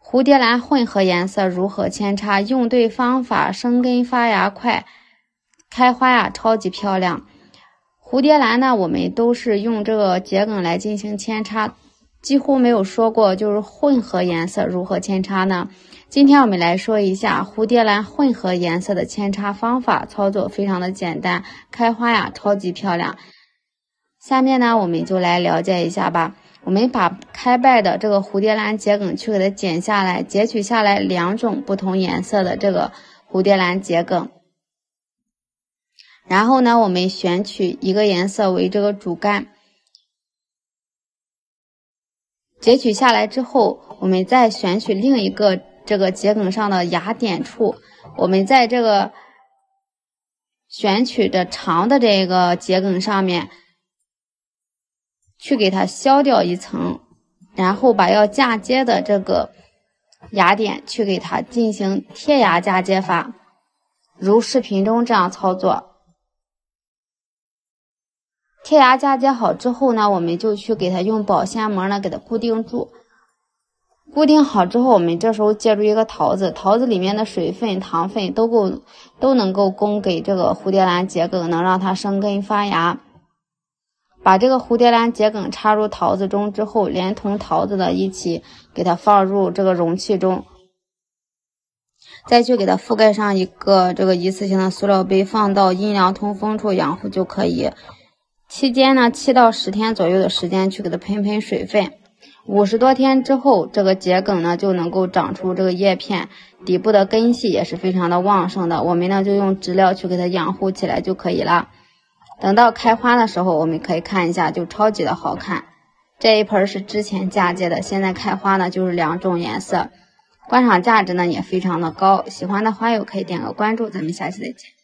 蝴蝶兰混合颜色如何扦插？用对方法，生根发芽快，开花呀超级漂亮。蝴蝶兰呢，我们都是用这个桔梗来进行扦插，几乎没有说过就是混合颜色如何扦插呢？今天我们来说一下蝴蝶兰混合颜色的扦插方法，操作非常的简单，开花呀超级漂亮。下面呢，我们就来了解一下吧。我们把开败的这个蝴蝶兰桔梗去给它剪下来，截取下来2种不同颜色的这个蝴蝶兰桔梗。然后呢，我们选取一个颜色为这个主干，截取下来之后，我们再选取另一个这个桔梗上的芽点处，我们在这个选取的长的这个桔梗上面去给它削掉一层，然后把要嫁接的这个芽点去给它进行贴芽嫁接法，如视频中这样操作。贴芽嫁接好之后呢，我们就去给它用保鲜膜呢给它固定住。固定好之后，我们这时候借助一个桃子，桃子里面的水分、糖分都能够供给这个蝴蝶兰桔梗，能让它生根发芽。把这个蝴蝶兰桔梗插入桃子中之后，连同桃子的一起给它放入这个容器中，再去给它覆盖上一个这个一次性的塑料杯，放到阴凉通风处养护就可以。期间呢，7到10天左右的时间去给它喷水分。50多天之后，这个桔梗呢就能够长出这个叶片，底部的根系也是非常的旺盛的。我们呢就用植料去给它养护起来就可以了。等到开花的时候，我们可以看一下，就超级的好看。这一盆是之前嫁接的，现在开花呢就是2种颜色，观赏价值呢也非常的高。喜欢的花友可以点个关注，咱们下期再见。